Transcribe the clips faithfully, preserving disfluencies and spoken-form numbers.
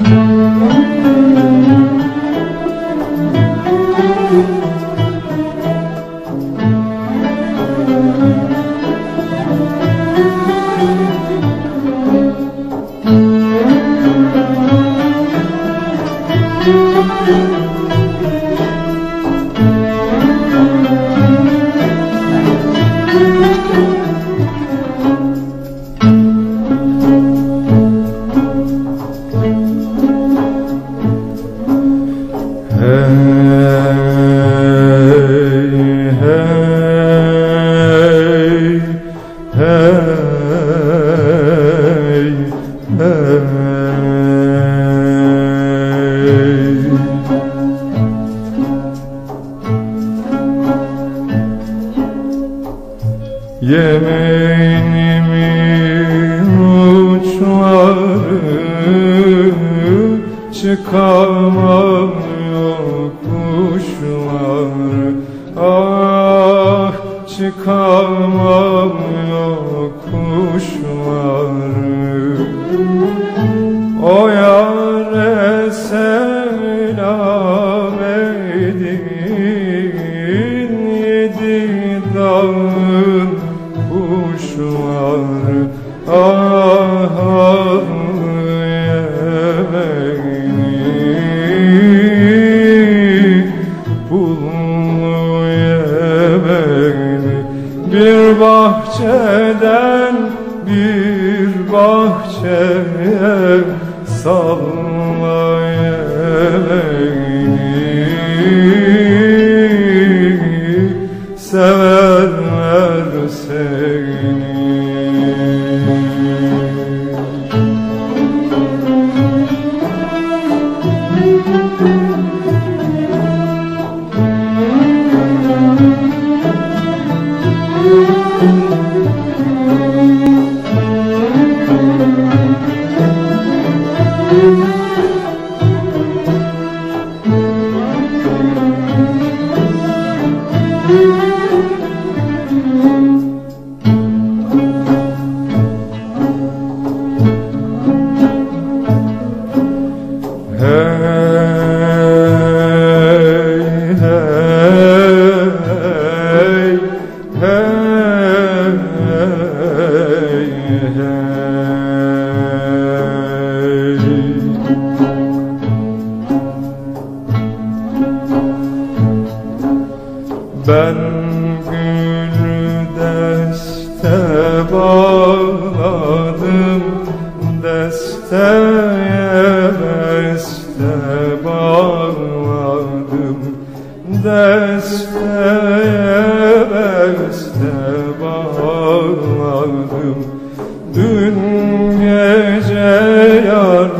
Yemenimin uçları çıkamam yokuşları, ah çıkamam yokuşları. O yâre selam edin yedi dağın kuşları, ah yemeğini pullu yemeğini. Bir bahçeden bir bahçeye salla yemeğini, severler seni. Ben gülü deste bağladım, desteye beste bağladım, desteye beste bağladım. Dün gece yar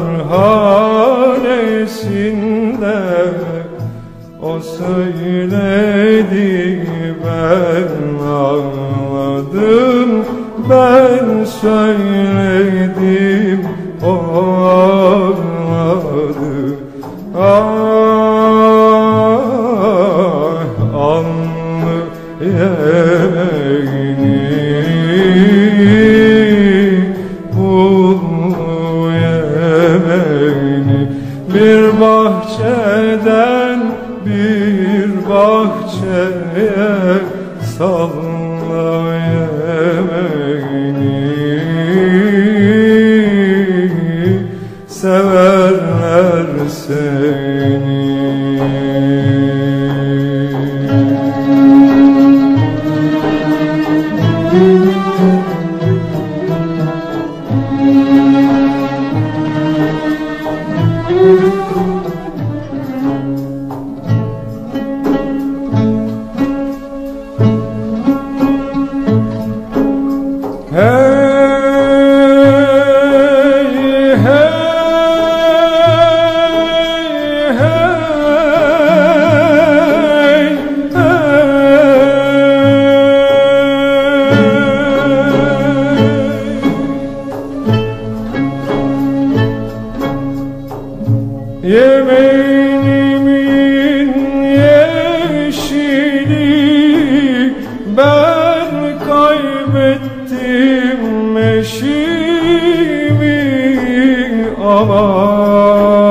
hanesinde o söyledi, ben ağladım, ben söyledim, o ağladı. Ah, alnı yemeğini, pullu yemeğini. Bir bahçeden bir bahçeye salla yemeğini, severler seni. Yemeğimin yeşili, ben kaybettim eşimi, aman.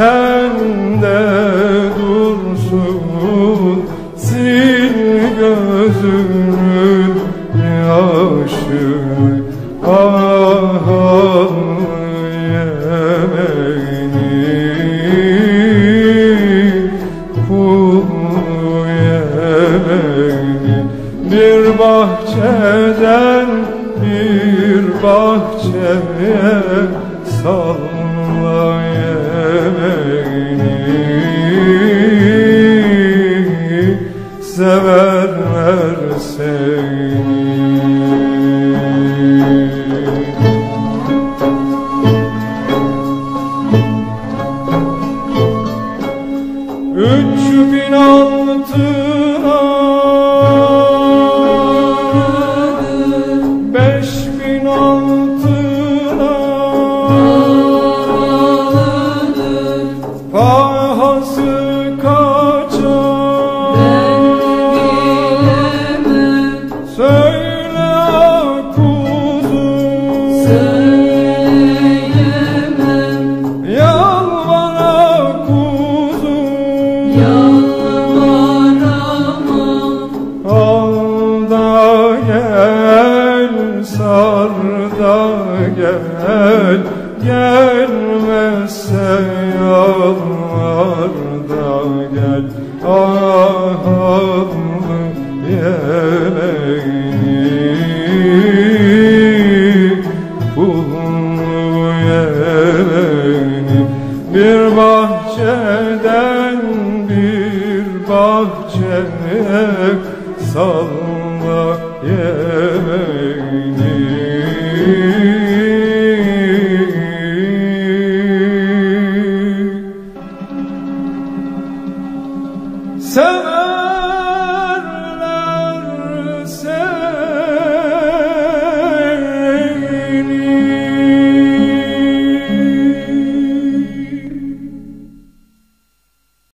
sende dursun, sil gözünün yaşını. Ah yemeğini, kul yemeğini. Bir bahçeden bir bahçeye salla yemeğini, severler seni. Üç bin altına, beş bin altına, pahası kaçar, söyle kuzum, söyleyemem, yalvara kuzum, yalvaramam. al da gel, sar da gel, gelmezse yalvar da gel. Ah yemeğini,